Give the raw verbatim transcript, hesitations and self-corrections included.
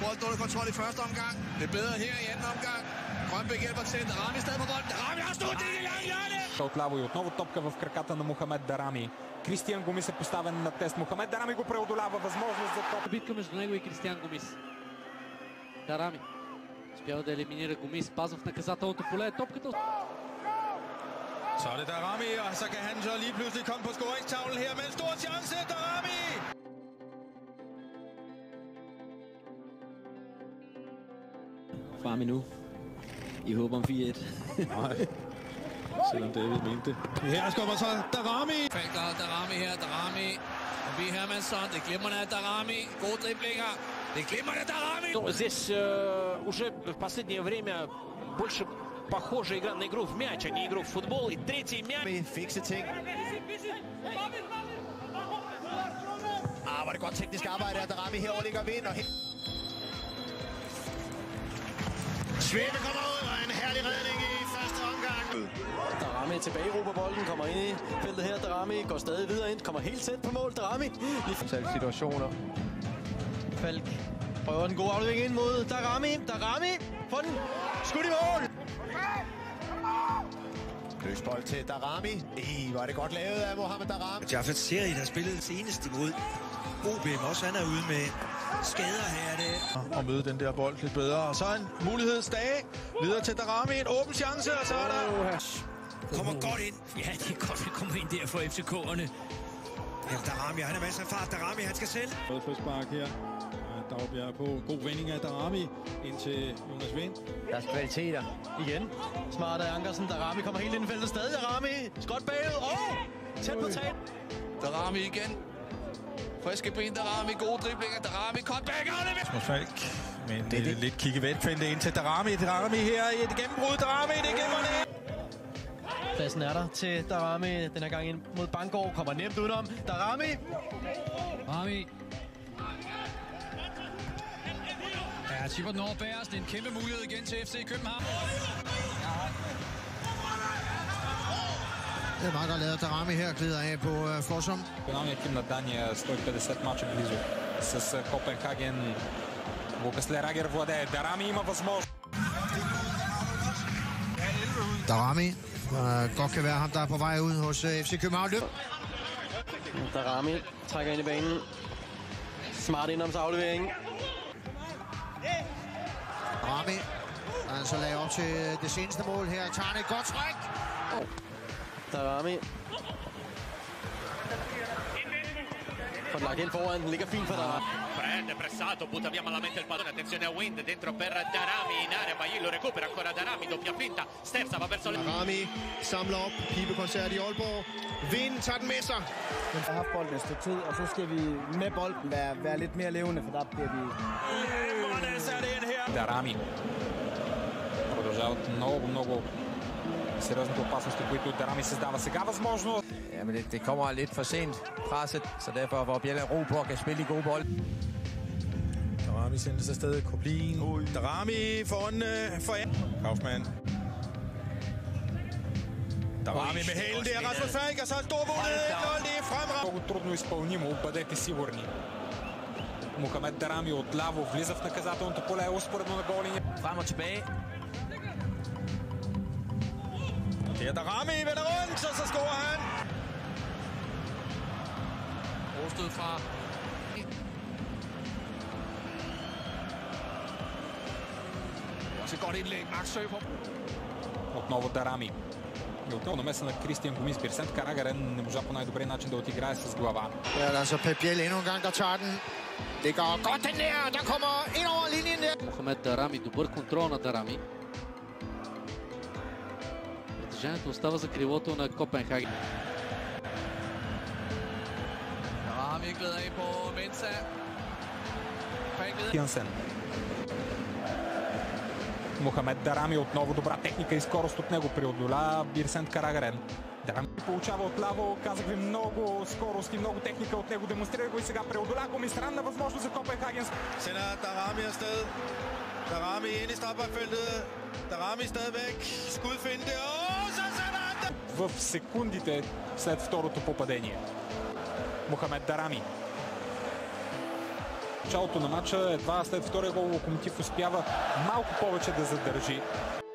bolden under kontrol i første omgang. Det er bedre her i anden omgang. Grønbæk hjælper til. Daramy i stedet på bolden. Daramy har stået det i lang hjørне! Отляво и отново топка в краката на Мохамед Дарами. Кристиан Гомис е поставен на тест. Мохамед Дарами го преодолява, възможност за топ. Битка между него и Кристиан Гомис. Дарами успява да елиминира Гомис, пазва в наказателното поле. Топката... Så er det Daramy, og så kan han så lige pludselig komme på scoringstavlen her med en stor chance. Daramy! Frem endnu. I håber om fire et. Nej. Selvom David mente det. Her kommer så Daramy. Felker Daramy her. Daramy. Forbi Hermansson. Det glimrende af Daramy. Gode driblinger. Det glimrende af Daramy. Ну, здесь э, уже в последнее время больше похожа игра на игру в мяч, а не игру в футбол. И третий мяч. Fikse ting. Ah, var det godt teknisk arbejde af Daramy. Herover ligger vind og... Svebe kommer ud, og en herlig redning i første omgang. Daramy tilbage råber bolden, kommer ind i feltet her. Daramy går stadig videre ind, kommer helt tæt på mål. Daramy i fortalte situationer. Falk prøver den gode aflevering ind mod Daramy. Daramy får den skudt i mål. Løsbold til Daramy. Ej, var det godt lavet af Mohamed Daramy. Jaffet Seri, der spillede senest imod O B M, også han er ude med skader her. Det. Og møde den der bold lidt bedre. Og så en mulighed Stage. Videre til Daramy. En åben chance, og så er der... Kommer godt ind. Ja, det er godt at komme ind der for F C K'erne. Ja, Daramy, han er masser af fart. Daramy, han skal selv. Frispark her. Dagbjerg på. God vending af Daramy ind til Jonas Vind. Deres kvaliteter. Igen. Smarte Ankersen. Daramy kommer helt ind i feltet stadig. Daramy. Skot bagud. Åh! Oh! Tæt på tab. Daramy igen. Friske ben, Daramy. Gode driblinger. Daramy. Cutback. Rasmus Falk. Men det, det. lidt kiggevendt ind til Daramy. Daramy her i et gennembrud. Daramy, det gemmer det. Pladsen er der til Daramy. Den her gang ind mod Bangor. Kommer nemt udenom. Daramy. Daramy. Ja, tipper den over bagerst. Det er en kæmpe mulighed igen til F C København. Det er meget godt lavet. Daramy her glider af på uh, Forsum. Финалният тим на Дания сто и петдесет мача близо с Копенхаген. Лукас Лерагер владее. Дарamy има възможност. Daramy. Uh, godt kan være ham, der er på vej ud hos uh, F C København. Daramy trækker ind i banen. Smart indomsaflevering. Daramy. Han så lagde op til det seneste mål her. Tager han et godt træk. Daramy. Får lagt ind foran. Den ligger fint for Daramy. Prende, pressato, butta via malamente il pallone. Attenzione a Wind, dentro per Daramy in area. Bailly lo recupera ancora Daramy. Doppia finta. Sterza va verso... Daramy samler op. Pibekoncert i Aalborg. Wind tager den med sig. Vi har haft bolden et stykke tid, og så skal vi med bolden være, være lidt mere levende, for der bliver vi... Дарами. Продължават много, много сериозните опасности, които Дарamy създава сега възможно. Ja, men det, det kommer lidt for sent presset, så derfor var Bjella ro på og kan spille i gode bold. Daramy sender sig afsted. Koblin. Daramy foran uh, for Kaufmann. Daramy med hælen der. Rasmus Falk, og så en stor mulighed. Det er fremragende. Много трудно изпълнимо, бъдете сигурни. Мохамед Дарamy отляво влиза в наказателното поле, успоредно на голиния. Frem og tilbage. Det er Daramy, vender rundt, og så scorer han. Overstød fra... Også et godt indlæg. Max Søber. Отново Дарamy. И отново намеса на Кристиан Гомис. Бирсент Карагарен не можа по най-добрия начин да отиграе с глава. Ja, der er så Pep Biel endnu en gang, der tager den. Det går godt den der. Der kommer ind over linjen der. Mohamed Daramy, добър контрол на Дарamy. Притежанието остава за крилото на Копенхаген. Daramy glæder af på Mensa. Янсен. Мохамед Дарamy отново добра техника и скорост от него преодоля Бирсент Карагарен. Дарamy получава отляво, казах ви, много скорост и много техника от него. Демонстрира го и сега преодоля го ми странна възможност за Копенхаген. Sender Daramy afsted. Daramy ind i strafbakfeltet. Daramy stadigvæk. Skudfinte. Åh, så sætter han det! В секундите след второто попадение. Мохамед Дарamy. началото на матча. Едва след втория гол Локомотив успява малко повече да задържи.